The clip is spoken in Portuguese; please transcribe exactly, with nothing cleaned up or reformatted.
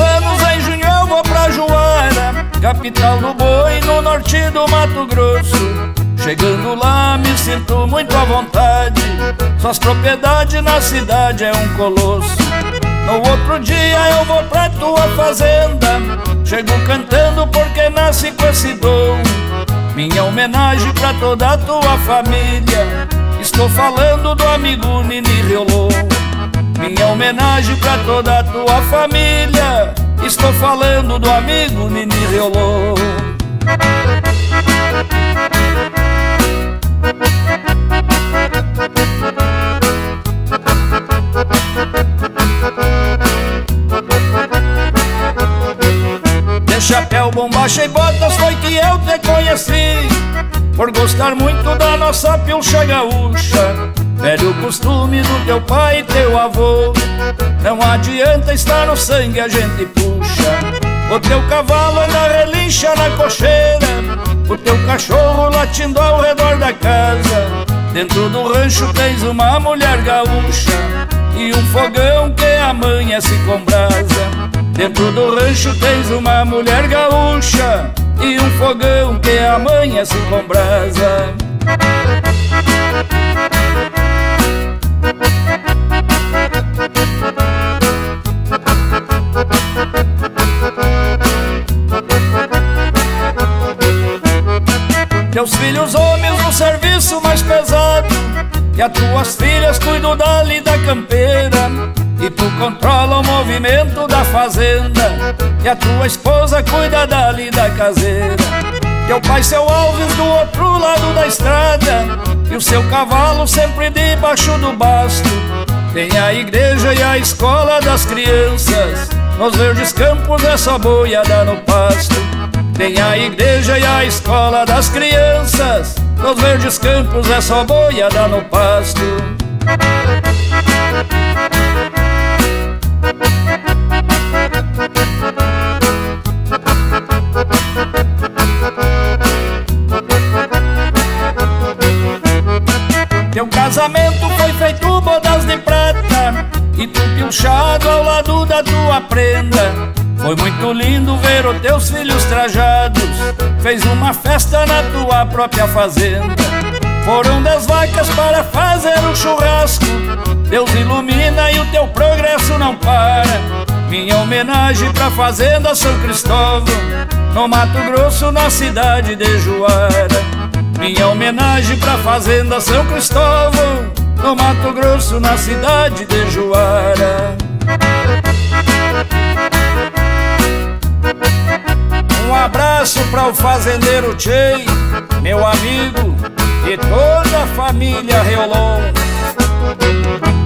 anos, em junho eu vou pra Juara, capital do boi no norte do Mato Grosso. Chegando lá me sinto muito à vontade, suas propriedades na cidade é um colosso. No outro dia eu vou pra tua fazenda, chego cantando porque nasci com esse dom. Minha homenagem pra toda a tua família, estou falando do amigo Nini Riolô. Minha homenagem pra toda a tua família, estou falando do amigo Nini Riolô. De chapéu, bombacha e botas foi que eu te conheci, por gostar muito da nossa pilcha gaúcha. Velho costume do teu pai e teu avô, não adianta estar no sangue, a gente puxa. O teu cavalo anda relincha na cocheira, o teu cachorro latindo ao redor da casa. Dentro do rancho tens uma mulher gaúcha e um fogão que amanhece com brasa. Dentro do rancho tens uma mulher gaúcha e um fogão que amanhece com brasa. Teus filhos homens no serviço mais pesado, e as tuas filhas cuidam da lida campeira, e tu controla o movimento da fazenda, e a tua esposa cuida da lida caseira. Teu pai, seu Alves, do outro lado da estrada, e o seu cavalo sempre debaixo do basto. Tem a igreja e a escola das crianças, nos verdes campos é só boiada no pasto. Tem a igreja e a escola das crianças, nos verdes campos é só boiada no pasto. Teu casamento foi feito bodas de prata, e tu pilchado ao lado da tua prenda. Foi muito lindo ver os teus filhos trajados, fez uma festa na tua própria fazenda. Foram das vacas para fazer um churrasco, Deus ilumina e o teu progresso não para. Minha homenagem pra fazenda São Cristóvão, no Mato Grosso, na cidade de Juara. Minha homenagem pra fazenda São Cristóvão, no Mato Grosso, na cidade de Juara. Um abraço para o fazendeiro Tchê, meu amigo, e toda a família Riolô.